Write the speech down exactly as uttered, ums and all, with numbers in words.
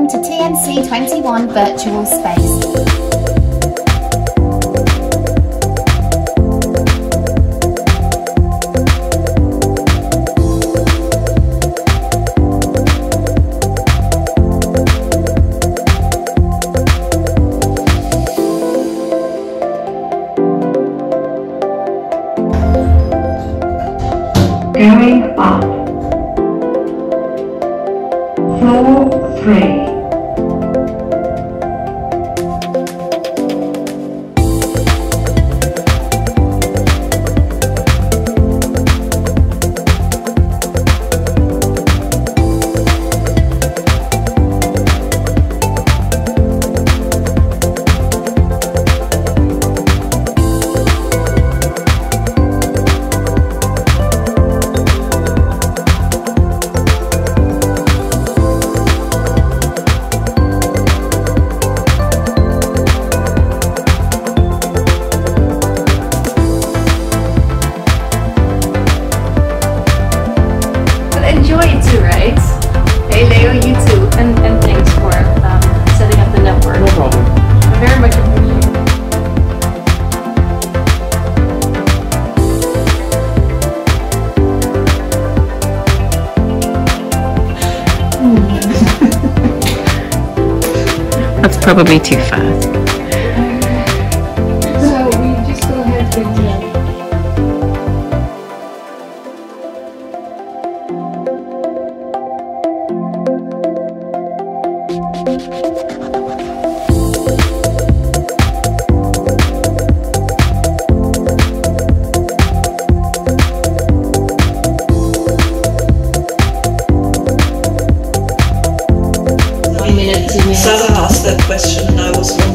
welcome to T N C twenty-one Virtual Space. Going up. Floor three. Enjoy it too, right? Hey Leo, you too, and, and thanks for um, setting up the network. No problem. I very much appreciate it. That's probably too fast. So we just go ahead with uh, Sarah asked that question and I was wondering